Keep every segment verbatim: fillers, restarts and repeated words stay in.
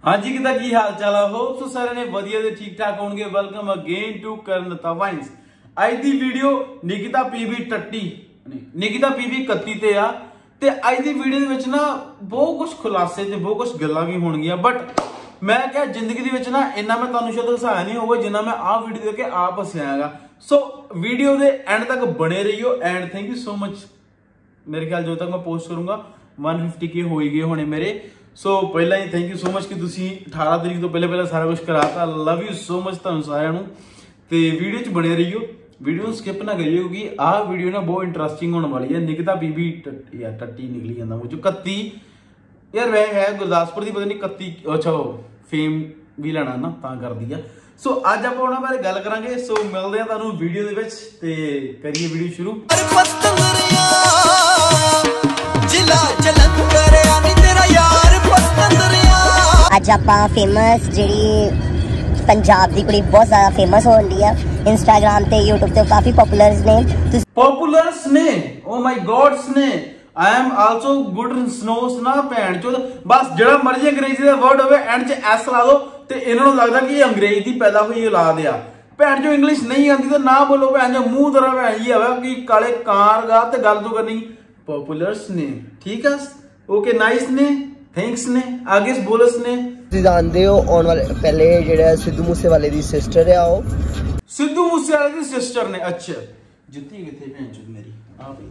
हाँ जी किदा की हाल चाल है होप सो सारे ने वधिया ते ठीक ठाक होंगे। वेलकम अगेन टू करनता वाइन्स। आज दी वीडियो निकिता पीवी टट्टी निकिता पीवी इकत्ती ते आ ते आज दी वीडियो दे विच ना बहुत कुछ खुलासे ते बहुत कुछ गल्लां भी होणगियां, बट मैं क्या जिंदगी दे विच ना इन्ना मैं तुहानू शायद हसाया नहीं होगा जिन्ना मैं आ वीडियो देख के आप हसायागा। सो वीडियो दे एंड तक बने रहियो and thank you so much. मेरे ख्याल जो तक मैं पोस्ट करूंगा वन फिफ्टी के हो ही गए होने मेरे। सो so, पहला ही थैंक यू सो मच कि तुसी अठारह तरीक तो पहले पहले सारा कुछ कराता। लव यू सो मच तुहानू सारिਆਂ ਨੂੰ ਤੇ वीडियो च बने रहियो, वीडियो स्किप ना करियो क्योंकि आ वीडियो ना बहुत इंटरेस्टिंग होने वाली है। निकिता पीवी यार टट्टी निकली जाता मुझे इकत्ती यार वह है गुरदासपुर की, पता नहीं इकत्ती अच्छा फेम भी लेना ना ता कर दी है। सो अज आप उन्होंने बारे गल करांगे। सो मिलते हैं तुहानू वीडियो दे विच ते करिए वीडियो शुरू। अज आप फेमस जी पंजाब की कुड़ी बहुत ज्यादा फेमस हो रही है इंस्टाग्राम ते यूट्यूब ते काफी पॉपुलर्स ने पॉपुलर्स ने ओ माय गॉड्स ने आई एम आल्सो गुड स्नोस ना भैन चो बस जड़ा मर्जी अंग्रेजी दा वर्ड होवे एंड च एस ला दो ते इन्हां नूं लगदा कि अंग्रेजी दी पैदा हुई औलाद आ। भैन जो इंग्लिश नहीं आती तो ना बोलो भैन जो मुंह तरह भैन जी है कि काले कार गा ते गल तो करनी। पॉपुलर्स ने ठीक है ओके नाइस ने थैंक्स ने आगे बोलस ने जानते हो आने वाले पहले जेड़ा सिद्धू मूसेवाले दी सिस्टर है ओ सिद्धू मूसेवाले दी सिस्टर ने अच्छा जुत्ती किथे भैन चो मेरी आ भाई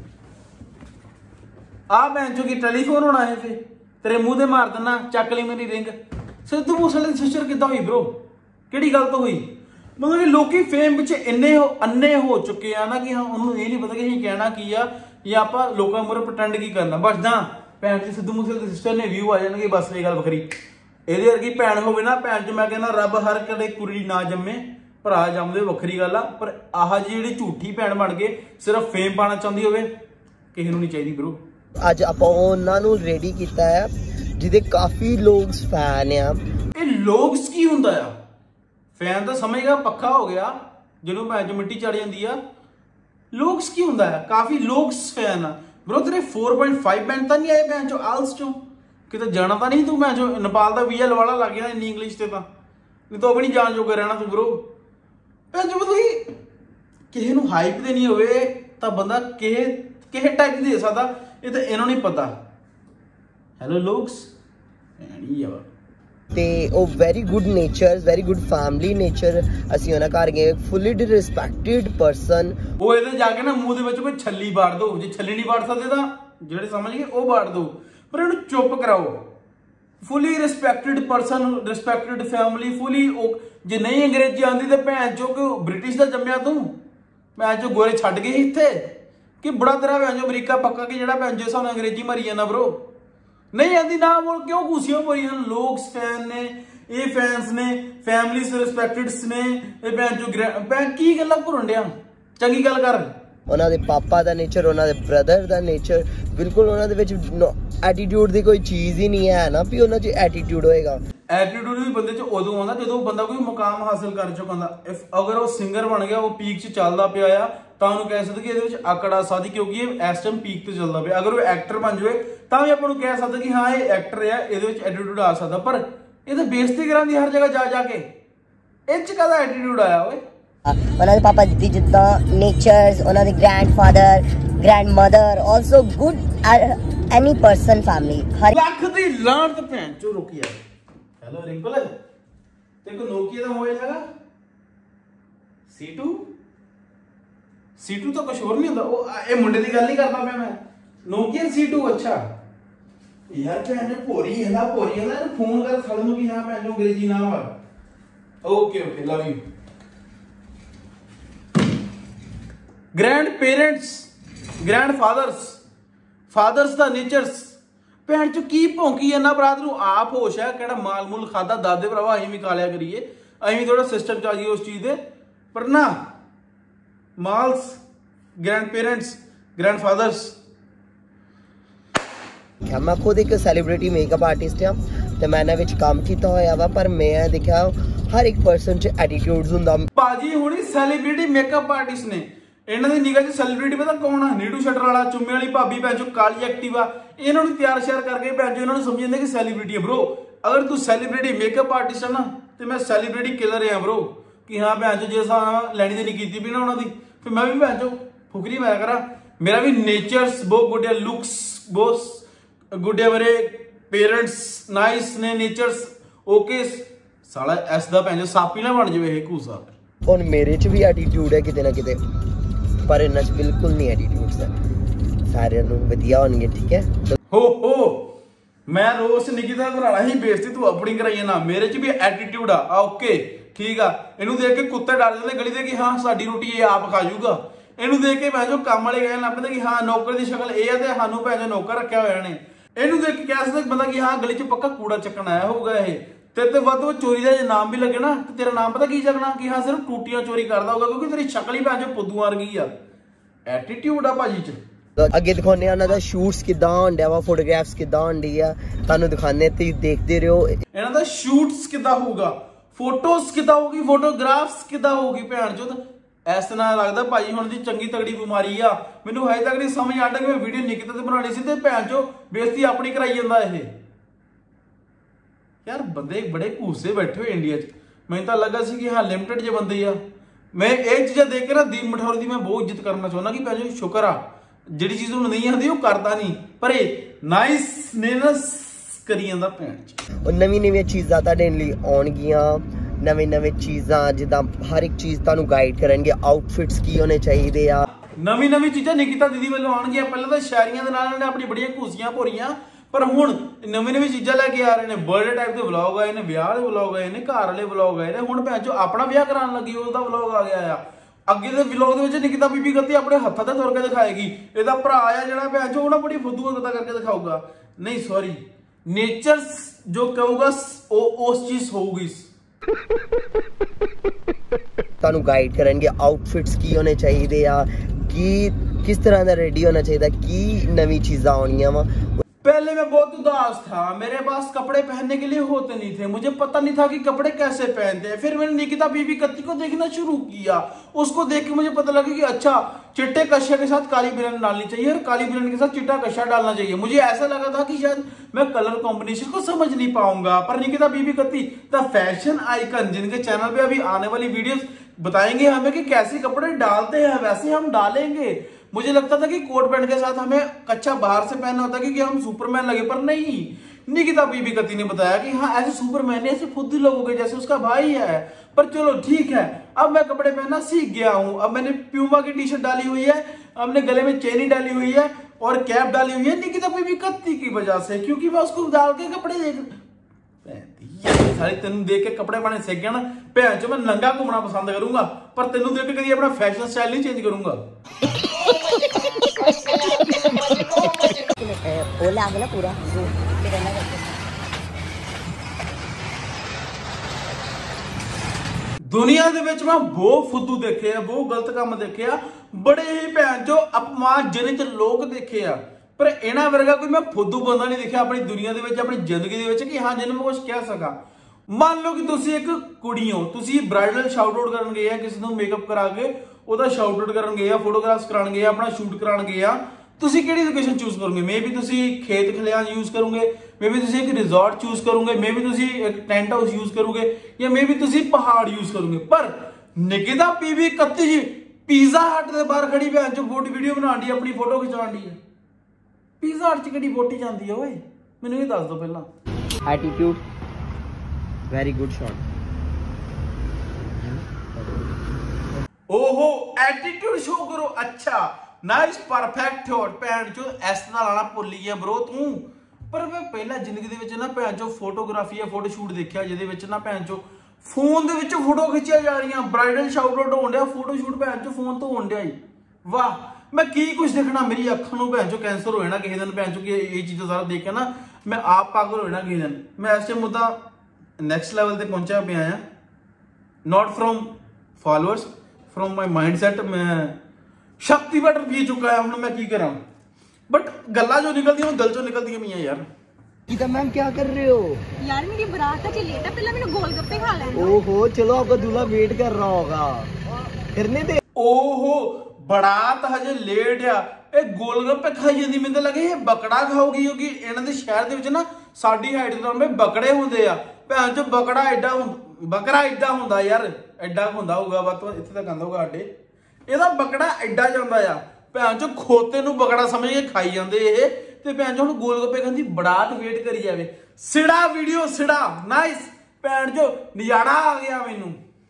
आ भैन चो की टेलीफोन होना है फिर तेरे मुंह ते मार देना चक ली मेरी रिंग। सिद्धू मूसेवाले दी सिस्टर किदां हुई ब्रो केड़ी गल तो हुई? मतलब कि लोकी फेम विच इन्ने हो अन्ने हो चुके हैं ना कि हाँ उन्होंने ये नहीं पता कि कहना की आ या आप लोगों मुरे प्रटेंड की करना। बस ना भैन जी सिद्धू मूसेवाले दी सिस्टर ने व्यू आ जाएंगे बस ये गल वखरी। ਇਹਦੇ ਵਰਗੀ ਭੈਣ ਹੋਵੇ ਨਾ ਭੈਣ ਚ ਮੈਂ ਕਹਿੰਦਾ ਰੱਬ ਹਰ ਕਦੇ ਕੁੜੀ ਨਾ ਜੰਮੇ ਭਰਾ ਜੰਮਦੇ ਵੱਖਰੀ ਗੱਲ ਆ, ਪਰ ਆਹ ਜੀ ਜਿਹੜੀ ਝੂਠੀ ਭੈਣ ਬਣ ਕੇ ਸਿਰਫ ਫੇਮ ਪਾਣਾ ਚਾਹੁੰਦੀ ਹੋਵੇ ਕਿਸੇ ਨੂੰ ਨਹੀਂ ਚਾਹੀਦੀ ਬ్రో। ਅੱਜ ਆਪਾਂ ਉਹਨਾਂ ਨੂੰ ਰੈਡੀ ਕੀਤਾ ਹੈ ਜਿਹਦੇ ਕਾਫੀ ਲੋਕ ਫੈਨ ਆ। ਇਹ ਲੋਕਸ ਕੀ ਹੁੰਦਾ ਆ? ਫੈਨ ਤਾਂ ਸਮਝਗਾ ਪੱਖਾ ਹੋ ਗਿਆ ਜਿਹਨੂੰ ਭੈਣ ਚ ਮਿੱਟੀ ਚੜ ਜਾਂਦੀ ਆ। ਲੋਕਸ ਕੀ ਹੁੰਦਾ ਆ? ਕਾਫੀ ਲੋਕਸ ਫੈਨ ਆ ਬ్రో। ਤੇਰੇ फोर पॉइंट फाइव ਬੈਂਡ ਤਾਂ ਨਹੀਂ ਆਏ ਭੈਣ ਚੋ ਆਲਸ ਚੋਂ किते जाना तो नहीं तू मैं जो नेपाल का वीजा लवाला लग गया इन्नी इंग्लिश से नहीं तो भी नहीं जान जोगा रहना तू ब्रो। जो मतलब किसी को हाइप देनी होवे तो बंदा किसी किसी टाइप दे सकता ये तो इन्हों नहीं पता। हेलो लोग्स ते ओ very good nature very good family nature असी उन्हां घर गए फुली रिस्पेक्टेड पर्सन। वो इधर जाके ना मुंह दे विच कोई छल्ली बाड़ दो जे छल्ली नहीं बाड़ सकते तो जेड़े समझ गए वो बाड़ दो पर इन्हें चुप कराओ। Fully respected person respected family fully जे नहीं अंग्रेजी आती तो भैन चो कि ब्रिटिश का जम्मिया तू भैन चो गोरे छड़ गए इत्थे कि बड़ा तेरा भैन चो अमरीका पक्का कि जेड़ा भैन चो सानू अंग्रेजी मारी जाना ब्रो नहीं आती ना बोल क्यों घूसियां बोरी लोग फैन ने ये फैंस ने फैमिली रिस्पेक्टेड ने ये भैन चो भैन की गल्लां भुरन दिया चंगी गल कर। ਉਹਨਾਂ ਦੇ ਪਾਪਾ ਦਾ ਨੇਚਰ ਉਹਨਾਂ ਦੇ ਬ੍ਰਦਰ ਦਾ ਨੇਚਰ ਬਿਲਕੁਲ ਉਹਨਾਂ ਦੇ ਵਿੱਚ ਐਟੀਟਿਊਡ ਦੀ ਕੋਈ ਚੀਜ਼ ਹੀ ਨਹੀਂ ਹੈ ਨਾ ਵੀ ਉਹਨਾਂ 'ਚ ਐਟੀਟਿਊਡ ਹੋਏਗਾ। ਐਟੀਟਿਊਡ ਵੀ ਬੰਦੇ 'ਚ ਉਦੋਂ ਆਉਂਦਾ ਜਦੋਂ ਬੰਦਾ ਕੋਈ ਮੁਕਾਮ ਹਾਸਲ ਕਰ ਚੁੱਕਾ ਹੁੰਦਾ। ਇਫ ਅਗਰ ਉਹ ਸਿੰਗਰ ਬਣ ਗਿਆ ਉਹ ਪੀਕ 'ਚ ਚੱਲਦਾ ਪਿਆ ਆ ਤਾਂ ਉਹਨੂੰ ਕਹਿ ਸਕਦੇ ਕਿ ਇਹਦੇ ਵਿੱਚ ਆਕੜ ਆ ਸਕਦੀ ਕਿਉਂਕਿ ਇਹ ਇਸ ਟਾਈਮ ਪੀਕ ਤੇ ਚੱਲਦਾ ਪਿਆ। ਅਗਰ ਉਹ ਐਕਟਰ ਬਣ ਜਾਵੇ ਤਾਂ ਵੀ ਆਪਾਂ ਨੂੰ ਕਹਿ ਸਕਦੇ ਕਿ ਹਾਂ ਇਹ ਐਕਟਰ ਆ ਇਹਦੇ ਵਿੱਚ ਐਟੀਟਿਊਡ ਆ ਸਕਦਾ, ਪਰ ਇਹ ਤਾਂ ਬੇਇੱਜ਼ਤੀ ਕਰਾਂਦੀ ਹਰ ਜਗ੍ਹਾ ਜਾ ਜਾ ਕੇ ਇਹ 'ਚ ਕਾਹਦਾ ਐਟੀਟਿਊਡ ਆਇਆ ਓਏ। उन्होंने पापा दी जिदा नेचर्स उन्होंने grandfather grandmother also good any person family हर ਲੱਖ ਦੀ ਲਾਂਟ ਭੈਣ ਚੋ ਰੁਕੀ ਆ। ਹੈਲੋ ਰਿੰਕਲ ਤੇ ਕੋ ਨੋਕੀਆ ਦਾ ਮੋਬਾਈਲ ਹੈਗਾ ਸੀ ਟੂ ਸੀ ਟੂ ਤਾਂ ਕੁਝ ਹੋਰ ਨਹੀਂ ਹੁੰਦਾ। ਉਹ ਇਹ ਮੁੰਡੇ ਦੀ ਗੱਲ ਨਹੀਂ ਕਰਦਾ ਪਿਆ ਮੈਂ ਨੋਕੀਆ ਸੀ ਟੂ ਅੱਛਾ ਯਾਰ ਭੈਣ ਨੇ ਭੋਰੀ ਹੈ ਨਾ ਭੋਰੀ ਹੈ ਨਾ ਇਹਨੂੰ ਫੋਨ ਕਰ ਸਾਲੇ ਨੂੰ ਕਿ ਹਾਂ ਭੈਣ ਨੂੰ ਅੰਗਰੇਜ਼ੀ ਨਾ ਆ। Okay okay love you. Grandparents grandfathers fathers दा नेचर्स भैन चो की भौंकी है ना बरात नूं आप होश है केड़ा माल मूल खादा दादे भरावा असीं भी खा लिया करिए असीं भी थोड़ा सिस्टम च आ जाइए उस चीज़ दे पर ना माल्स ग्रैंड पेरेंट्स ग्रैंड फादर्स। मैं खुद एक सैलीब्रिटी मेकअप आर्टिस्ट हाँ तो मैं इन्हां विच काम कीता होया वा पर मैं देखा हर एक पर्सन च एटीट्यूड्स हुंदा। भाजी हुणी सैलीब्रिटी मेकअप आर्टिस्ट ने इन्हां दी निगाह च सैलीब्रिटी पता कौन है? नीडू शटर वाला चुम्मे वाली भाभी भैन चो काली एक्टिवा इन्हों तैयार श्यार करके भैन चो इन्होंने समझ जाते कि सैलीब्रिटी है ब्रो। अगर तू सैलीब्रिटी मेकअप आर्टिस्ट है ना तो मैं सैलीब्रिटी किलर है ब्रो कि हाँ भैन चो जिस लैनी देनी की भी ना उन्होंने फिर मैं भी भैन चो फुकरी मैं करा मेरा भी नेचर्स बहुत गुड है लुक्स बहुत गुड है मेरे पेरेंट्स नाइस ने नेचर्स ओके साला एस दा भैन चो सापी ना बन जाए घूसा और मेरे च भी एटीट्यूड है किते ना किते पर इन्ना च बिल्कुल नहीं एटीट्यूड है सारे नु वधिया होणगे ठीक है हो हो मैं रोज निकिता भराला ही बेइज्जती तू अपनी कराई ना मेरे च भी एटीट्यूड आ ओके ठीक आ इनू देख के कुत्ते डर जाते गली दे कि हाँ साडी रोटी ये आप खा जूगा इनू देख के मैं जो काम वाले कहन लग पैंदे कि हाँ नौकर की शक्ल ये है ते सानू भैन नौकर रखा होया ने इनू देख के कह सकदा बंदा कि हाँ गली च पक्का कूड़ा चक्कन आया होगा ये ते ते वध चोरी का जो नाम भी लगे ना तो तेरा नाम पता की चकना कि हाँ सिर्फ टूटियां चोरी करता होगा क्योंकि तेरी शक्ल ही भैन चो पुद्दू वर्गी आ एटीट्यूड आ भाजी च अगे दिखाने उन्हां दा शूट्स किदां होंदा वा फोटोग्राफ्स किदां होंदी आ तानू दिखाने ते देखते रहो इन्हां दा शूट्स किदां होगा फोटोस किदां होगी फोटोग्राफ्स किदां होगी भैन चो ऐस ना लगदा भाई हुण दी चंगी तगड़ी बीमारी आ मैनू हजे तक नहीं समझ आंदा कि मैं वीडियो निकिता ते बनानी सी ते भैन चो बेइज्जती अपनी कराई जांदा ये यार बंदे बड़े घूसे बैठे हुए इंडिया च मैं तो लगा सी कि हाँ लिमिटेड जे बंदे आ मैं ये चीज़ां देख के ना दीप मठौर की मैं बहुत इज्जत करना चाहुंदा कि भैन चो शुक्र आ ਜਿਹੜੀ ਚੀਜ਼ ਨੂੰ ਨਹੀਂ ਆਉਂਦੀ ਉਹ ਕਰਦਾ ਨਹੀਂ ਪਰ ਇਹ ਨਾਈਸਨੈਸ ਕਰੀ ਜਾਂਦਾ ਭੈਣ ਚ ਉਹ ਨਵੀਂ ਨਵੀਂ ਚੀਜ਼ਾਂ ਤੁਹਾਡੇ ਲਈ ਆਉਣਗੀਆਂ ਨਵੇਂ ਨਵੇਂ ਚੀਜ਼ਾਂ ਜਿੱਦਾਂ ਹਰ ਇੱਕ ਚੀਜ਼ ਤੁਹਾਨੂੰ ਗਾਈਡ ਕਰਨਗੇ ਆਊਟਫਿਟਸ ਕੀ ਹੋਣੇ ਚਾਹੀਦੇ ਆ ਨਵੀਂ ਨਵੀਂ ਚੀਜ਼ਾਂ ਨਿਕਿਤਾ ਦੀਦੀ ਵੱਲੋਂ ਆਉਣਗੀਆਂ ਪਹਿਲਾਂ ਤਾਂ ਸ਼ਾਇਰੀਆਂ ਦੇ ਨਾਲ ਇਹਨੇ ਆਪਣੀ ਬੜੀਆਂ ਘੂਸੀਆਂ ਭੋਰੀਆਂ ਪਰ ਹੁਣ ਨਵੀਂ ਨਵੀਂ ਚੀਜ਼ਾਂ ਲੈ ਕੇ ਆ ਰਹੇ ਨੇ ਬਰਥਡੇ ਟਾਈਪ ਦੇ ਵਲੌਗ ਆਏ ਨੇ ਵਿਆਹ ਦੇ ਵਲੌਗ ਆਏ ਨੇ ਘਰ ਵਾਲੇ ਵਲੌਗ ਆਏ ਨੇ ਹੁਣ ਭੈਣ ਚੋ ਆਪਣਾ ਵਿਆਹ ਕਰਾਉਣ ਲੱਗੀ ਉਹਦਾ ਵਲੌਗ ਆ ਗਿਆ ਆ ਅੱਗੇ ਦੇ ਵਲੌਗ ਦੇ ਵਿੱਚ ਨਿਕਿਤਾ ਬੀਬੀ ਗੱਤੀ ਆਪਣੇ ਹੱਥਾਂ ਤੇ ਤੁਰ ਕੇ ਦਿਖਾਏਗੀ ਇਹਦਾ ਭਰਾ ਆ ਜਿਹੜਾ ਭੈਣ ਚੋ ਉਹਨਾਂ ਬੜੀ ਫੁੱਦੂ ਗੱਤਾ ਕਰਕੇ ਦਿਖਾਊਗਾ ਨਹੀਂ ਸੌਰੀ ਨੇਚਰਸ ਜੋ ਕਹੂਗਾ ਉਹ ਉਸ ਚੀਜ਼ ਹੋਊਗੀ ਤੁਹਾਨੂੰ ਗਾਈਡ ਕਰਨਗੇ ਆਊਟਫਿਟਸ ਕੀ ਹੋਣੇ ਚਾਹੀਦੇ ਆ ਕੀ किस तरह का रेडी होना चाहिए की नवी चीज़ें आनियां वा पहले मैं बहुत उदास था मेरे पास कपड़े पहनने के लिए होते नहीं थे मुझे पता नहीं था कि कपड़े कैसे पहनते हैं फिर मैंने निकिता बीबी कत्ती को देखना शुरू किया उसको देख के मुझे पता लगा कि अच्छा चिट्टे कशिया के साथ काली बिरन डालनी चाहिए और काली बिरन के साथ चिट्टा कशिया डालना चाहिए मुझे ऐसा लगा था कि शायद मैं कलर कॉम्बिनेशन को समझ नहीं पाऊंगा पर निकिता बीबी कत्ती द फैशन आइकन जिनके चैनल पे अभी आने वाली वीडियोस बताएंगे हमें कि कैसे कपड़े डालते हैं वैसे हम डालेंगे मुझे लगता था कि कोट पैंट के साथ हमें कच्चा बाहर से पहनना होता है क्योंकि हम सुपरमैन लगे पर नहीं निकिता बीबी कत्ती ने बताया कि हाँ ऐसे सुपरमैन ऐसे फुद्दी लोग हो गए जैसे उसका भाई है पर चलो ठीक है अब मैं कपड़े पहनना सीख गया हूँ अब मैंने प्यूमा की टी शर्ट डाली हुई है हमने गले में चेनी डाली हुई है और कैप डाली हुई है निकिता बीबी कत्ती की वजह से क्योंकि मैं उसको डाल के कपड़े देख सारे तेन देख के कपड़े पाने सीख गया ना भैन चो मैं नंगा घूमना पसंद करूंगा पर तेन देख के कभी अपना फैशन स्टाइल नहीं चेंज करूंगा पूरा दुनिया दे विच मैं बहुत फुद्दू देखे आ बहुत गलत काम देखे आ बड़े ही भैन चो अपमानजनित लोग देखे आ पर इन्हां वर्गा कोई मैं फुद्दू बंदा नहीं देखा अपनी दुनिया दे विच अपनी जिंदगी दे विच कि हाँ जिन्हें मैं कुछ कह सका मान लो कि तुसी एक कुड़ी हो तुसी ब्राइडल शाउट आउट करन गए किसी नूं मेकअप करा के ਉਹਦਾ ਸ਼ਾਊਟ ਆਊਟ ਕਰਨ ਗਏ ਆ ਫੋਟੋਗ੍ਰਾਫਸ ਕਰਾਉਣ ਗਏ ਆ ਆਪਣਾ ਸ਼ੂਟ ਕਰਾਉਣ ਗਏ ਆ ਤੁਸੀਂ ਕਿਹੜੀ ਲੋਕੇਸ਼ਨ ਚੂਜ਼ ਕਰੋਗੇ ਮੇ ਵੀ ਤੁਸੀਂ ਖੇਤ ਖਲਿਆਣ ਯੂਜ਼ ਕਰੋਗੇ ਮੇ ਵੀ ਤੁਸੀਂ ਇੱਕ ਰਿਜ਼ੋਰਟ ਚੂਜ਼ ਕਰੋਗੇ ਮੇ ਵੀ ਤੁਸੀਂ ਇੱਕ ਟੈਂਟ ਹਾਊਸ ਯੂਜ਼ ਕਰੋਗੇ ਜਾਂ ਮੇ ਵੀ ਤੁਸੀਂ ਪਹਾੜ ਯੂਜ਼ ਕਰੋਗੇ ਪਰ ਨਿਕਿਤਾ ਬੀਬੀ ਕत्ती ਜੀ ਪੀਜ਼ਾ ਹਟ ਦੇ ਬਾਹਰ ਖੜੀ ਭੈਣ ਚੋ ਫੋਟੋ ਵੀਡੀਓ ਬਣਾਉਣ ਦੀ ਆਪਣੀ ਫੋਟੋ ਖਿਚਾਉਣ ਦੀ ਹੈ ਪੀਜ਼ਾ ਹਟ ਚ ਕਿਹੜੀ ਬੋਟੀ ਜਾਂਦੀ ਹੈ ਓਏ ਮੈਨੂੰ ਇਹ ਦੱਸ ਦਿਓ ਪਹਿਲਾਂ ਐਟੀਟਿਊਡ ਵੈਰੀ ਗੁੱਡ ਸ਼ਾਟ ओहो एटीट्यूड शो करो अच्छा नाइस परफेक्ट शॉट भैन चो इस तरह लाना भुल गया ब्रो तू पर मैं पहला जिंदगी दे विच ना भैन चो फोटोग्राफी या फोटो शूट देखा जिहदे विच ना भैन चो फोन दे विच फोटो खिच्चिया जा रही ब्राइडल शाउट आउट होण दिया फोटो शूट भैन चो फोन तो होण दिया वाह मैं की कुछ देखना मेरी अखां नूं भैन चो कैंसर हो जाना किसी दिन भैन चो कि ये चीज़ां सारा देख के ना मैं आप पागल हो जाना किसी दिन मैं इस टाइम मुद्दा नैक्सट लैवल ते पहुंचा पे आया not from followers from my mindset मैं शक्ति बटर पी चुका है हम मैं की करा बट गल्ला जो निकलती है दिल चो निकलती है यार गीता मैम क्या कर रहे हो यार मेरी बारात का लेट है पहले मैंने गोलगप्पे खा लेना ओहो चलो आपका दूल्हा वेट कर रहा होगा करने दे ओहो बारात हजे लेट आ ਇਹ ਗੋਲਗੱਪੇ ਖਾਈ ਜਾਂਦੀ ਮੈਨੂੰ ਤਾਂ ਲੱਗੇ ਇਹ ਬਕੜਾ ਖਾਊਗੀ ਕਿਉਂਕਿ ਇਹਨਾਂ ਦੇ ਸ਼ਹਿਰ ਦੇ ਵਿੱਚ ਨਾ ਸਾਡੀ ਹਾਈਟ ਤੋਂ ਲੰਬੇ ਬੱਕੜੇ ਹੁੰਦੇ ਆ। ਭੈਣ ਚੋ ਬੱਕੜਾ ਐਡਾ ਬੱਕਰਾ ਐਡਾ ਹੁੰਦਾ ਯਾਰ, ਐਡਾ ਹੁੰਦਾ ਹੋਊਗਾ ਵੱਧ ਤੋਂ ਇੱਥੇ ਤੱਕ ਆਂਦਾ ਹੋਊਗਾ ਸਾਡੇ। ਇਹਦਾ ਬੱਕੜਾ ਐਡਾ ਜਾਂਦਾ ਆ। ਭੈਣ ਚੋ ਖੋਤੇ ਨੂੰ ਬੱਕੜਾ ਸਮਝ ਕੇ ਖਾਈ ਜਾਂਦੇ ਇਹ। ਤੇ ਭੈਣ ਚੋ ਹੁਣ ਗੋਲ ਗੱਪੇ ਖਾਂਦੀ ਬੜਾ ਵੇਟ ਕਰੀ ਜਾਵੇ। ਸਿੜਾ ਵੀਡੀਓ सिड़ा नाइस भैन जो नजारा आ गया मैनू।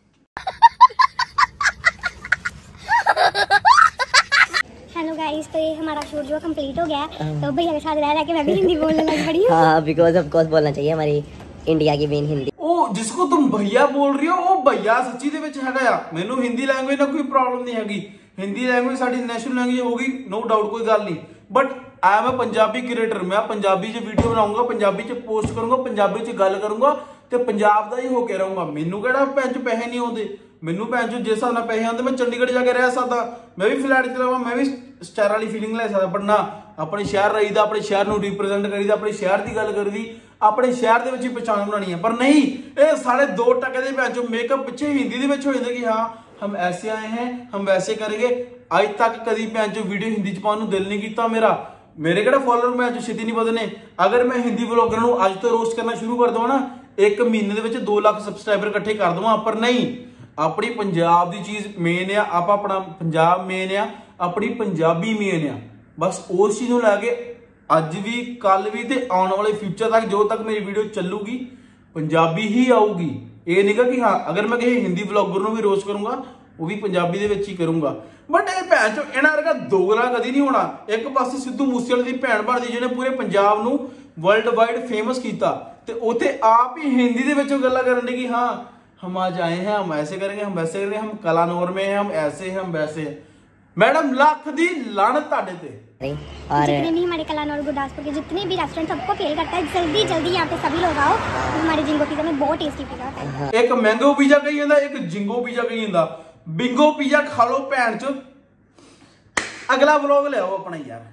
हेलो गाइस, तो ये हमारा शूट जो कंप्लीट हो गया है, तो भैया के साथ रह रह के मैं भी हिंदी बोलने लग पड़ी हूं। हां, बिकॉज़ ऑफ कोर्स बोलना चाहिए, हमारी इंडिया की मेन हिंदी। ओ जिसको तुम भैया बोल रही हो वो भैया सच्ची दे विच हैगा आ। मैनू हिंदी लैंग्वेज ना कोई प्रॉब्लम नहीं हैगी। हिंदी लैंग्वेज साडी नेशनल लैंग्वेज होगी, नो डाउट, कोई गल नहीं। But I am a Punjabi creator, मैं पंजाबी च वीडियो बनाऊंगा, पंजाबी च पोस्ट करूंगा, पंजाबी च गल करूंगा ते पंजाब दा ही होके रहूंगा। मैनू केड़ा भैन च पैसे नहीं आउंदे। मैनू भैन च जिस हिसाब नाल पैसे आउंदे मैं चंडीगढ़ जाके रह सकदा, मैं भी फ्लैट च रहां, मैं भी स्टार वाली फीलिंग ले सकदा। पर ना, अपने शहर रहीदा, अपने शहर नूं रिप्रेजेंट करीदा, अपने शहर दी गल करीदी, अपने शहर दे विच ही पहचान बनानी है। पर नहीं, ये साढ़े दो टके दे भैन चो मेकअप पिछे हिंदी दे विच हो जांदे कि हां हम ऐसे आए हैं, हम वैसे करेंगे। आज तक कभी भैन चो वीडियो हिंदी च पाउण नूं दिल नहीं कीता मेरा। मेरे केड़ा फॉलोअर मैं जो छेती नहीं बदने। अगर मैं हिंदी व्लॉगर नूं अज तो रोस्ट करना शुरू कर दवां ना, एक महीने दे विच दो लाख सबसक्राइबर इकट्ठे कर दवां। पर नहीं, अपनी पंजाब दी चीज मेन आ, आप अपना पंजाब मेन आ, अपनी पंजाबी मेन आ। बस उस चीज नूं लैके अज भी, कल भी ते आने वाले फ्यूचर तक जो तक मेरी वीडियो चलूगी पंजाबी ही आऊगी। ये नहीं कि हाँ अगर मैं किसी हिंदी व्लॉगर नूं भी रोस्ट करूंगा वो भी पंजाबी दे विच ही करूंगा। बट ये भैन चो इन्हां वर्गा दोगला कदी नहीं होना। एक पासे सिद्धू मूसेवाले दी भैन बनदी जिहने पूरे पंजाब नूं वर्ल्ड वाइड फेमस कीता, ते उत्थे आप ही हिंदी दे विच गल्लां करन दी कि हाँ हम आज आए हैं, हम ऐसे करेंगे, हम वैसे करेंगे, हम कलानौर में हैं, हम ऐसे हैं, हम वैसे हैं। मैडम लाख दी लानत तुहाडे ते। और जितने भी हमारे कलानौर गुरदासपुर के जितने भी रेस्टोरेंट सबको फेल करता है, जल्दी जल्दी यहाँ पे सभी लोग आओ। हमारे जिंगो पिज्जा में बहुत टेस्टी पिज्जा होता है। एक मैंगो पिज्जा कही जांदा, एक जिंगो पिज्जा कही जांदा। बिंगो पिज्जा खा लो भैन चो। अगला व्लॉग ले आओ अपना यार।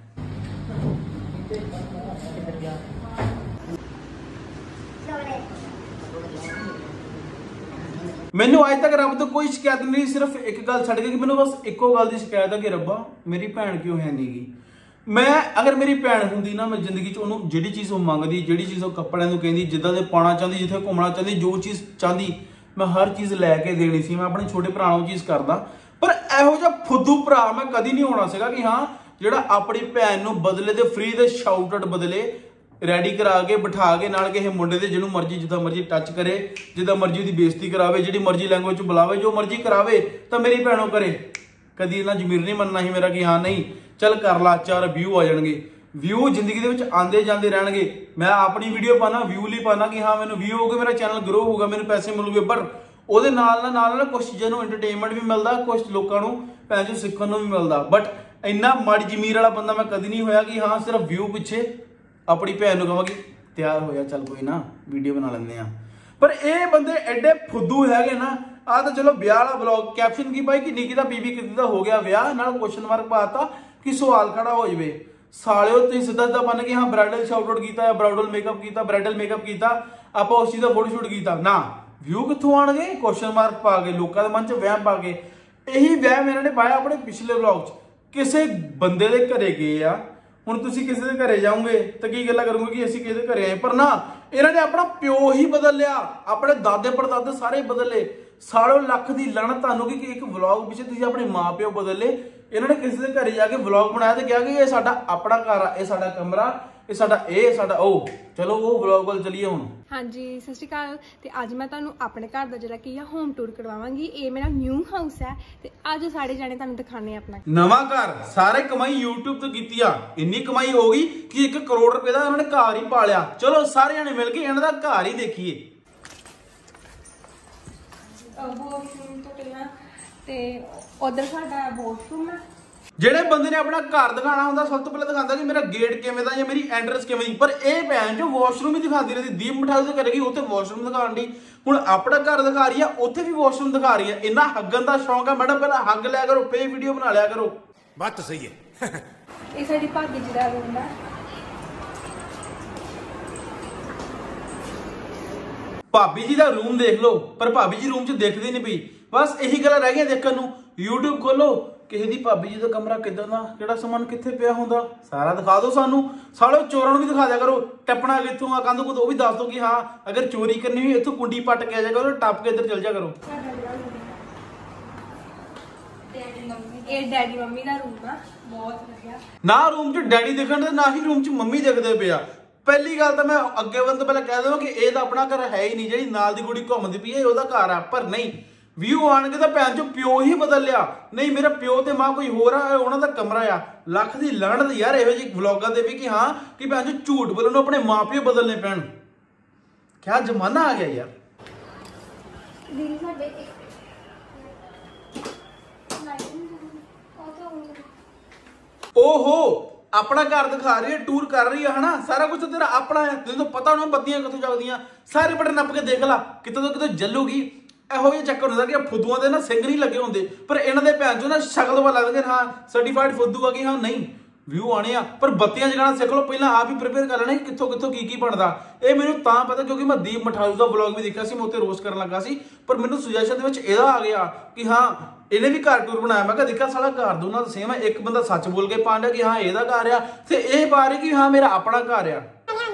मैनू अज तक रब तो कोई शिकायत नहीं, सिर्फ एक गल छड़ के कि मैनू बस इको गल की शिकायत है कि रब्बा मेरी भैन क्यों है नहीं गी। मैं अगर मेरी भैन होंदी ना, मैं जिंदगी च उन्होंने जिहड़ी चीज़ वो मंगदी, जिहड़ी चीज़ वो कपड़े नूं कहंदी, जिद्दां दे पाना चाहती, जिथे घूमना चाहती, जो चीज़ चाहती मैं हर चीज़ लैके देनी सी। मैं अपने छोटे भरा नूं चीज़ करदा। पर इहो जिहा फुद्दू भरा मैं कदी नहीं होना सीगा कि हाँ जिहड़ा अपनी भैन नूं बदले ते फ्री दे शाउट आउट बदले रेडी करा के बिठा के नाल किसी मुंडे दे जिन्हों मर्जी जिद्दां मर्जी टच करे, जिद्दां मर्जी उहदी बेइज्जती करावे, जिहड़ी मर्जी लैंग्वेज च बुलावे, जो मर्जी करावे तो मेरी भैनों करे। कदी इन्ना जमीर नहीं मनना ही मेरा कि हाँ नहीं चल कर ला, चार व्यू आ जाएंगे। व्यू जिंदगी दे विच आंदे जांदे रहणगे। मैं अपनी वीडियो पाना व्यू लिए पाना कि हाँ मैंने व्यू होगा, मेरा चैनल ग्रो होगा, मैंने पैसे मिलूगे। पर ਉਹਦੇ ਨਾਲ ਨਾਲ ਨਾਲ ਨਾ ਕੁਝ ਚੀਜ਼ਾਂ ਨੂੰ ਐਂਟਰਟੇਨਮੈਂਟ ਵੀ ਮਿਲਦਾ, ਕੁਝ ਲੋਕਾਂ ਨੂੰ ਭੈਣ ਚੋਂ ਸਿੱਖਣ ਨੂੰ ਵੀ ਮਿਲਦਾ। ਬਟ ਇੰਨਾ ਮਾੜੀ ਜ਼ਮੀਰ ਵਾਲਾ ਬੰਦਾ ਮੈਂ ਕਦੀ ਨਹੀਂ ਹੋਇਆ ਕਿ ਹਾਂ ਸਿਰਫ ਵਿਊ ਪਿੱਛੇ ਆਪਣੀ ਭੈਣ ਨੂੰ ਕਹਾਂ ਕਿ ਤਿਆਰ ਹੋਇਆ ਚੱਲ ਕੋਈ ਨਾ ਵੀਡੀਓ ਬਣਾ ਲੈਂਦੇ ਆ। ਪਰ ਇਹ ਬੰਦੇ ਐਡੇ ਫੁੱਦੂ ਹੈਗੇ ਨਾ। ਆ ਤਾਂ ਚਲੋ ਵਿਆਹ ਵਾਲਾ ਵਲੌਗ ਕੈਪਸ਼ਨ ਕੀ ਪਾਈ ਕਿ ਨਿੱਕੀ ਦਾ ਬੀਬੀ ਕਿਤੇ ਦਾ ਹੋ ਗਿਆ ਵਿਆਹ, ਨਾਲ ਕੁਐਸਚਨ ਮਾਰਕ ਪਾਤਾ ਕਿ ਸਵਾਲ ਖੜਾ ਹੋ ਜਾਵੇ। ਸਾਲਿਓ ਤੁਸੀਂ ਸਿੱਧਾ ਸਿੱਧਾ ਬਣ ਕੇ ਹਾਂ ਬ੍ਰਾਈਡਲ ਸ਼ਾਊਟ ਆਊਟ ਕੀਤਾ, ਬ੍ਰਾਈਡਲ ਮੇਕਅਪ ਕੀਤਾ, ਬ੍ਰਾਈਡਲ ਮੇਕਅਪ ਕੀਤਾ, ਆਪਾਂ ਉਸ ਚੀਜ਼ ਦਾ ਫੋਟੋ ਸ਼ੂਟ ਕੀਤਾ ਨਾ। ਵਿਊ ਕਿੱਥੋਂ ਆਣਗੇ? ਕੁਐਸਚਨ ਮਾਰਕ ਪਾ ਕੇ, ਲੋਕਾਂ ਦੇ ਮਨ 'ਚ ਵਹਿਮ ਪਾ ਕੇ। ਇਹੀ ਵਹਿਮ ਇਹਨਾਂ ਨੇ ਪਾਇਆ ਆਪਣੇ ਪਿਛਲੇ ਵਲੌਗ 'ਚ। ਕਿਸੇ ਬੰਦੇ ਦੇ ਘਰੇ ਗਏ ਆ, ਹੁਣ ਤੁਸੀਂ ਕਿਸੇ ਦੇ ਘਰੇ ਜਾਓਗੇ ਤਾਂ ਕੀ ਗੱਲਾਂ ਕਰੋਗੇ ਕਿ ਅਸੀਂ ਕਿਸੇ ਦੇ ਘਰੇ ਆਏ। ਪਰ ਨਾ, ਇਹਨਾਂ ਨੇ ਆਪਣਾ ਪਿਓ ਹੀ ਬਦਲ ਲਿਆ, ਆਪਣੇ ਦਾਦੇ ਪੜਦਾਦੇ ਸਾਰੇ ਬਦਲ ਲਏ। ਸਾਲੋ ਲੱਖ ਦੀ ਲਾਹਨਤ ਤੁਹਾਨੂੰ ਕਿ ਇੱਕ ਵਲੌਗ ਪਿੱਛੇ ਤੁਸੀਂ ਆਪਣੇ ਮਾਪਿਓ ਬਦਲ ਲਏ। ਇਹਨਾਂ ਨੇ ਕਿਸੇ ਦੇ ਘਰੇ ਜਾ ਕੇ ਵਲੌਗ ਬਣਾਇਆ ਤੇ ਕਿਹਾ ਕਿ ਇਹ ਸਾਡਾ ਆਪਣਾ ਘਰ ਆ, ਇਹ ਸਾਡਾ ਕਮਰਾ, ਇਹ ਸਾਡਾ ਇਹ ਸਾਡਾ ਉਹ। ਚਲੋ ਉਹ ਵਲੌਗ ਵੱਲ ਚਲੀਏ ਹੁਣ। ਹਾਂਜੀ ਸਤਿ ਸ਼੍ਰੀ ਅਕਾਲ। ਤੇ ਅੱਜ ਮੈਂ ਤੁਹਾਨੂੰ ਆਪਣੇ ਘਰ ਦਾ ਜਿਹੜਾ ਕੀ ਆ ਹੋਮ ਟੂਰ ਕਰਵਾਵਾਂਗੀ। ਇਹ ਮੇਰਾ ਨਿਊ ਹਾਊਸ ਹੈ ਤੇ ਅੱਜ ਸਾਰੇ ਜਾਣੇ ਤੁਹਾਨੂੰ ਦਿਖਾਣੇ ਆਪਣਾ ਨਵਾਂ ਘਰ। ਸਾਰੇ ਕਮਾਈ YouTube ਤੋਂ ਕੀਤੀ ਆ, ਇੰਨੀ ਕਮਾਈ ਹੋ ਗਈ ਕਿ ਇੱਕ ਕਰੋੜ ਰੁਪਏ ਦਾ ਉਹਨਾਂ ਨੇ ਘਰ ਹੀ ਪਾ ਲਿਆ। ਚਲੋ ਸਾਰੇ ਜਾਣੇ ਮਿਲ ਕੇ ਇਹਨਾਂ ਦਾ ਘਰ ਹੀ ਦੇਖੀਏ। ਵਾਸ਼ਰੂਮ ਤੋਂ ਪਹਿਲਾਂ ਤੇ ਉਧਰ ਸਾਡਾ ਵਾਸ਼ਰੂਮ ਹੈ। ਜਿਹੜੇ ਬੰਦੇ ਨੇ ਆਪਣਾ ਘਰ ਦਿਖਾਣਾ ਹੁੰਦਾ ਸਭ ਤੋਂ ਪਹਿਲਾਂ ਦਿਖਾਉਂਦਾ ਕਿ ਮੇਰਾ ਗੇਟ ਕਿਵੇਂ ਦਾ ਜਾਂ ਮੇਰੀ ਐਂਟਰੈਂਸ ਕਿਵੇਂ ਦੀ। ਪਰ ਇਹ ਭੈਣ ਜੋ ਵਾਸ਼ਰੂਮ ਹੀ ਦਿਖਾਉਂਦੀ ਰਹਿੰਦੀ, ਦੀਪ ਮਠਾਈ ਤੇ ਕਰੇਗੀ ਉੱਥੇ ਵਾਸ਼ਰੂਮ ਦਿਖਾਉਣ ਦੀ। ਹੁਣ ਆਪਣਾ ਘਰ ਦਿਖਾ ਰਹੀ ਆ, ਉੱਥੇ ਵੀ ਵਾਸ਼ਰੂਮ ਦਿਖਾ ਰਹੀ ਆ। ਇੰਨਾ ਹੱਗਣ ਦਾ ਸ਼ੌਂਕ ਆ ਮੈਡਮ, ਪਹਿਲਾਂ ਹੱਗ ਲਿਆ ਕਰੋ ਫੇਰ ਵੀਡੀਓ ਬਣਾ ਲਿਆ ਕਰੋ। ਬਾਤ ਤਾਂ ਸਹੀ ਹੈ। ਇਹ ਸਾਡੀ ਭਾਬੀ ਜੀ ਦਾ ਰੂਮ ਹੈ। ਭਾਬੀ ਜੀ ਦਾ ਰੂਮ ਦੇਖ ਲਓ, ਪਰ ਭਾਬੀ ਜੀ ਰੂਮ 'ਚ ਦੇਖਦੇ ਨਹੀਂ ਪਈ। ਬਸ ਇਹੀ ਗੱਲਾਂ ਰਹਿ ਗਈਆਂ ਦੇਖਣ ਨੂੰ। YouTube ਖੋਲੋ, ਕਿਸੇ ਦੀ ਭਾਬੀ ਜੀ ਦਾ ਕਮਰਾ ਕਿੱਦਾਂ ਦਾ, ਕਿਹੜਾ ਸਮਾਨ ਕਿੱਥੇ ਪਿਆ ਹੁੰਦਾ, ਸਾਰਾ ਦਿਖਾ ਦਿਓ ਸਾਨੂੰ। ਸਾਲੋ ਚੋਰਾਂ ਨੂੰ ਵੀ ਦਿਖਾ ਦਿਆ ਕਰੋ, ਟੱਪਣਾ ਕਿੱਥੋਂ ਆ ਕੰਧ ਕੁੰਧ ਉਹ ਵੀ ਦੱਸ ਦਿਓ ਕਿ ਹਾਂ ਅਗਰ ਚੋਰੀ ਕਰਨੀ ਹੋਈ ਇੱਥੋਂ ਕੁੰਡੀ ਪੱਟ ਕੇ ਆ ਜਾ ਕਰੋ, ਟੱਪ ਕੇ ਇੱਧਰ ਚਲ ਜਾ ਕਰੋ। ਇਹ ਡੈਡੀ ਮੰਮੀ ਦਾ ਰੂਮ ਆ, ਬਹੁਤ ਵਧੀਆ। ਨਾ ਰੂਮ 'ਚ ਡੈਡੀ ਦਿਖਣ ਤੇ ਨਾ ਹੀ ਰੂਮ 'ਚ ਮੰਮੀ ਦਿਖਦੇ ਪਿਆ। ਪਹਿਲੀ ਗੱਲ ਤਾਂ ਮੈਂ ਅੱਗੇ ਵੱਲ ਤੋਂ ਪਹਿਲਾਂ ਕਹਿ ਦੇਵਾਂ ਕਿ ਇਹ ਤਾਂ ਆਪਣਾ ਘਰ ਹੈ ਹੀ ਨਹੀਂ, ਜਿਹੜੀ ਨਾਲ ਦੀ ਕੁੜੀ ਘੁੰਮਦੀ ਪਈ ਹੈ ਉਹਦਾ ਘਰ ਆ। ਪਰ ਨਹੀਂ, ਵਿਊ ਆਣਗੇ ਤਾਂ ਭੈਣ ਚੋਂ ਪਿਓ ਹੀ ਬਦਲ ਲਿਆ। ਨਹੀਂ ਮੇਰਾ ਪਿਓ ਤੇ ਮਾਂ ਕੋਈ ਹੋਰ ਆ, ਉਹਨਾਂ ਦਾ ਕਮਰਾ ਆ। ਲੱਖ ਦੀ ਲਾਹਨਤ ਯਾਰ ਇਹੋ ਜਿਹੇ ਵਲੌਗਾਂ ਦੇ ਵੀ ਕਿ ਹਾਂ ਕਿ ਭੈਣ ਚੋਂ ਝੂਠ ਬੋਲਣ ਨੂੰ ਆਪਣੇ ਮਾਂ ਪਿਓ ਬਦਲਨੇ ਪੈਣ। ਕਿਆ ਜ਼ਮਾਨਾ ਆ ਗਿਆ ਯਾਰ। ਦੀਦੀ ਸਾਡੇ ਓਹੋ ਆਪਣਾ ਘਰ ਦਿਖਾ ਰਹੀ ਹੈ, ਟੂਰ ਕਰ ਰਹੀ ਹੈ ਹਨਾ, ਸਾਰਾ ਕੁਝ ਤੇਰਾ ਆਪਣਾ ਹੈ। ਤੈਨੂੰ ਪਤਾ ਹੋਣਾ ਬੱਤੀਆਂ ਕਿੱਥੋਂ ਜਗਦੀਆਂ, ਸਾਰੇ ਬਟਨ ਨੱਪ ਕੇ ਦੇਖ ਲਾ, ਕਿਤੋਂ ਤੋਂ ਕਿਤੋਂ ਜਲੂਗੀ। ਇਹੋ ਜਿਹਾ ਚੱਕਰ ਹੁੰਦਾ ਕਿ ਫੁੱਦੂਆਂ ਦੇ ਨਾ ਸਿੰਘ ਨਹੀਂ ਲੱਗੇ ਹੁੰਦੇ, ਪਰ ਇਹਨਾਂ ਦੇ ਭੈਣ ਚੋਂ ਨਾ ਸ਼ਕਲ ਵਾ ਲੱਗਦੇ ਹਾਂ ਸਰਟੀਫਾਈਡ ਫੁੱਦੂ ਆ ਕਿ ਹਾਂ ਨਹੀਂ ਵਿਊ ਆਣੇ ਆ। ਪਰ ਬੱਤੀਆਂ ਜਗਾਣਾ ਸਿੱਖ ਲਓ ਪਹਿਲਾਂ, ਆਪ ਹੀ ਪ੍ਰਿਪੇਅਰ ਕਰ ਲੈਣਾ ਕਿ ਕਿੱਥੋਂ ਕਿੱਥੋਂ ਕੀ ਕੀ ਬਣਦਾ। ਇਹ ਮੈਨੂੰ ਤਾਂ ਪਤਾ ਕਿਉਂਕਿ ਮੈਂ ਦੀਪ ਮਠਾਰੂ ਦਾ ਵਲੌਗ ਵੀ ਦੇਖਿਆ ਸੀ, ਮੈਂ ਉੱਤੇ ਰੋਸਟ ਕਰਨ ਲੱਗਾ ਸੀ, ਪਰ ਮੈਨੂੰ ਸੁਜੈਸ਼ਨ ਦੇ ਵਿੱਚ ਇਹਦਾ ਆ ਗਿਆ ਕਿ ਹਾਂ ਇਹਨੇ ਵੀ ਘਰ ਟੂਰ ਬਣਾਇਆ। ਮੈਂ ਕਿਹਾ ਦੇਖਿਆ ਸਾਲਾ ਘਰ ਦੋਨਾਂ ਦਾ ਸੇਮ ਹੈ, ਇੱਕ ਬੰਦਾ ਸੱਚ ਬੋਲ ਕੇ ਪਾਣ ਡਿਆ ਕਿ ਹਾਂ ਇਹਦਾ ਘਰ ਆ, ਤੇ ਇਹ ਪਾ ਰਹੀ ਕਿ ਹਾਂ ਮੇਰਾ ਆਪਣਾ ਘਰ ਆ।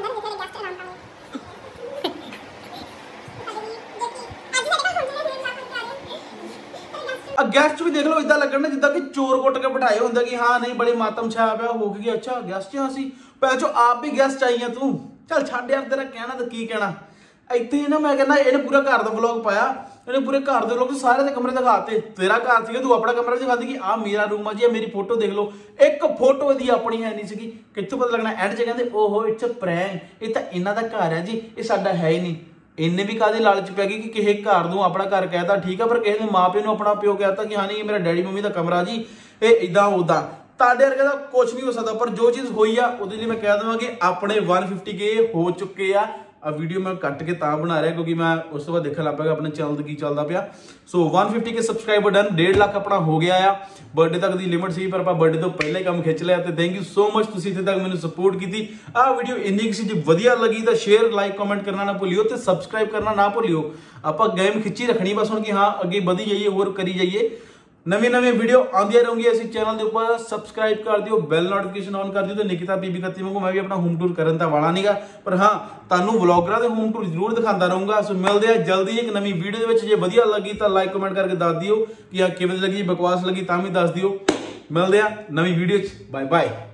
ਗੈਸਟ ਵੀ ਦੇਖ ਲਓ ਇਦਾਂ ਲੱਗਣ ਨਾ ਜਿੱਦਾਂ ਕਿ ਚੋਰ ਕੁੱਟ ਕੇ ਬਿਠਾਏ ਹੁੰਦਾ ਕਿ ਹਾਂ ਨਹੀਂ ਬੜੇ ਮਾਤਮ ਛਾਇਆ ਪਿਆ ਹੋ ਗਿਆ। ਅੱਛਾ ਗੈਸਟ ਆ ਸੀ ਪੈਚੋ, ਆਪ ਵੀ ਗੈਸਟ ਆਈ ਆ ਤੂੰ, ਚੱਲ ਛੱਡ ਯਾਰ ਤੇਰਾ ਕਹਿਣਾ ਤਾਂ ਕੀ ਕਹਿਣਾ। ਇੱਥੇ ਨਾ ਮੈਂ ਕਹਿੰਦਾ ਇਹਨੇ ਪੂਰਾ ਘਰ ਦਾ ਵਲੌਗ ਪਾਇਆ, ਇਹਨੇ ਪੂਰੇ ਘਰ ਦੇ ਵਲੌਗ ਸਾਰੇ ਦੇ ਕਮਰੇ ਦਿਖਾਤੇ। ਤੇਰਾ ਘਰ ਸੀਗਾ ਤੂੰ ਆਪਣਾ ਕਮਰਾ ਦਿਖਾਦੀ ਕਿ ਆ ਮੇਰਾ ਰੂਮ ਆ ਜੀ, ਮੇਰੀ ਫੋਟੋ ਦੇਖ ਲਓ। ਇੱਕ ਫੋਟੋ ਦੀ ਆਪਣੀ ਹੈ ਨਹੀਂ ਸੀਗੀ, ਕਿੱਥੋਂ ਪਤਾ ਲੱਗਣਾ ਐਂਡ 'ਚ ਕਹਿੰਦੇ ਓਹੋ ਇਟਸ ਅ ਪ੍ਰੈਂਕ, ਇਹ ਤਾਂ ਇਹਨਾਂ ਦਾ ਘਰ ਹੈ ਜੀ, ਇਹ ਸਾਡਾ ਹੈ ਹੀ ਨਹੀਂ। ਇਹਨੇ ਵੀ ਕਾਹਦੇ ਲਾਲਚ ਪੈ ਗਈ ਕਿ ਕਿਸੇ ਘਰ ਨੂੰ ਆਪਣਾ ਘਰ ਕਹਿਤਾ ਠੀਕ ਆ, ਪਰ ਕਿਸੇ ਨੇ ਮਾਂ ਪਿਓ ਨੂੰ ਆਪਣਾ ਪਿਓ ਕਹਿਤਾ ਕਿ ਹਾਂ ਨਹੀਂ ਇਹ ਮੇਰਾ ਡੈਡੀ ਮੰਮੀ ਦਾ ਕਮਰਾ ਜੀ, ਇਹ ਇਦਾਂ ਉਦਾਂ। ਤੁਹਾਡੇ ਵਰਗੇ ਦਾ ਕੁਝ ਨਹੀਂ ਹੋ ਸਕਦਾ, ਪਰ ਜੋ ਚੀਜ਼ ਹੋਈ ਆ ਉਹਦੇ ਲਈ ਮੈਂ ਕਹਿ ਦਵਾਂ ਕਿ ਆਪਣੇ ਇੱਕ ਸੌ ਪਚਾਸ ਕੇ ਹੋ ਚੁੱਕੇ ਆ। ਆ ਵੀਡੀਓ ਮੈਂ ਕੱਟ ਕੇ ਤਾਂ ਬਣਾ ਰਿਹਾ ਕਿਉਂਕਿ ਮੈਂ ਉਸ ਤੋਂ ਬਾਅਦ ਦੇਖਣ ਲੱਗ ਪਿਆ ਆਪਣੇ ਚੈਨਲ ਤੇ ਕੀ ਚੱਲਦਾ ਪਿਆ। ਸੋ ਇੱਕ ਸੌ ਪਚਾਸ ਕੇ ਸਬਸਕ੍ਰਾਈਬਰ ਡਨ, ਡੇਢ ਲੱਖ ਆਪਣਾ ਹੋ ਗਿਆ ਆ। ਬਰਥਡੇ ਤੱਕ ਦੀ ਲਿਮਿਟ ਸੀ ਪਰ ਆਪਾਂ ਬਰਥਡੇ ਤੋਂ ਪਹਿਲਾਂ ਹੀ ਕੰਮ ਖਿੱਚ ਲਿਆ, ਤੇ ਥੈਂਕ ਯੂ ਸੋ ਮਚ ਤੁਸੀਂ ਇੱਥੇ ਤੱਕ ਮੈਨੂੰ ਸਪੋਰਟ ਕੀਤੀ। ਆਹ ਵੀਡੀਓ ਇੰਨੀ ਕਿਸੇ ਦੀ ਵਧੀਆ ਲੱਗੀ ਤਾਂ ਸ਼ੇਅਰ ਲਾਈਕ ਕਮੈਂਟ ਕਰਨਾ ਨਾ ਭੁੱਲਿਓ, ਤੇ ਸਬਸਕ੍ਰਾਈਬ ਕਰਨਾ ਨਾ ਭੁੱਲਿਓ। ਆਪਾਂ ਗੇਮ ਖਿੱਚੀ ਰੱਖਣੀ ਬਸ ਹੁਣ ਕਿ ਹਾਂ ਅੱਗੇ ਵਧੀ ਜਾਈਏ, ਹੋਰ ਕਰੀ ਜਾਈਏ। ਨਵੀਂ ਨਵੀਂ ਵੀਡੀਓ ਆਉਂਦੀਆਂ ਰਹੂੰਗੀ ਅਸੀਂ ਚੈਨਲ ਦੇ ਉੱਪਰ। ਸਬਸਕ੍ਰਾਈਬ ਕਰ ਦਿਓ, ਬੈਲ ਨੋਟੀਫਿਕੇਸ਼ਨ ਆਨ ਕਰ ਦਿਓ। ਤੇ ਨਿਕਿਤਾ ਪੀਬੀ ਇਕੱਤੀ ਵਾਂਗੂ ਮੈਂ ਵੀ ਆਪਣਾ ਹੋਮ ਟੂਰ ਕਰਨ ਤਾਂ ਵਾਲਾ ਨਹੀਂਗਾ, ਪਰ ਹਾਂ ਤੁਹਾਨੂੰ ਵਲੌਗਰਾਂ ਦੇ ਹੋਮ ਟੂਰ ਜ਼ਰੂਰ ਦਿਖਾਉਂਦਾ ਰਹੂੰਗਾ। ਸੋ ਮਿਲਦੇ ਆ ਜਲਦੀ ਇੱਕ ਨਵੀਂ ਵੀਡੀਓ ਦੇ ਵਿੱਚ। ਜੇ ਵਧੀਆ ਲੱਗੀ ਤਾਂ ਲਾਈਕ ਕਮੈਂਟ ਕਰਕੇ ਦੱਸ ਦਿਓ ਕਿ ਆ ਕਿਵੇਂ ਲੱਗੀ, ਬਕਵਾਸ ਲੱਗੀ ਤਾਂ ਵੀ ਦੱਸ ਦਿਓ। ਮਿਲਦੇ ਆ ਨਵੀਂ ਵੀਡੀਓ 'ਚ, ਬਾਏ ਬਾਏ।